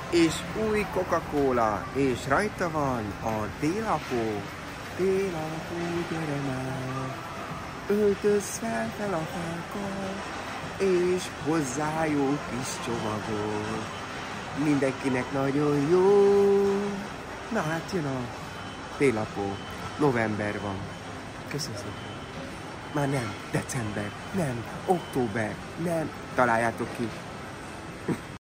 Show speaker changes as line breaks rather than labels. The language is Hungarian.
és új Coca-Cola, és rajta van a télapó. Télapó, gyere már, öltöz fel a fákkal, és hozzá jó kis csomagot. Mindenkinek nagyon jó. Na hát jön a télapó. November van. Köszönöm szépen. Már nem, december, nem, október, nem. Találjátok ki.